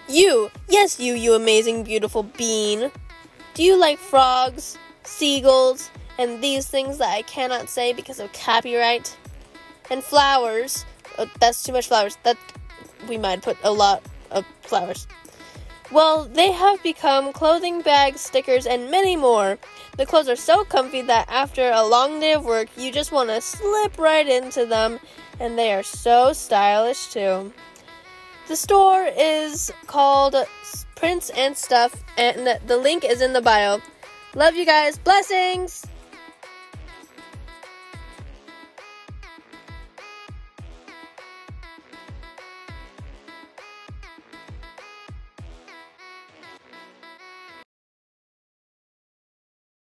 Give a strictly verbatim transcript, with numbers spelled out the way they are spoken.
You, yes you, you amazing beautiful bean. Do you like frogs, seagulls, and these things that I cannot say because of copyright? And flowers. Oh, that's too much flowers. That we might put a lot of flowers. Well, they have become clothing bags, stickers, and many more. The clothes are so comfy that after a long day of work, you just want to slip right into them, and they are so stylish too. The store is called Prints and Stuff, and the link is in the bio. Love you guys. Blessings!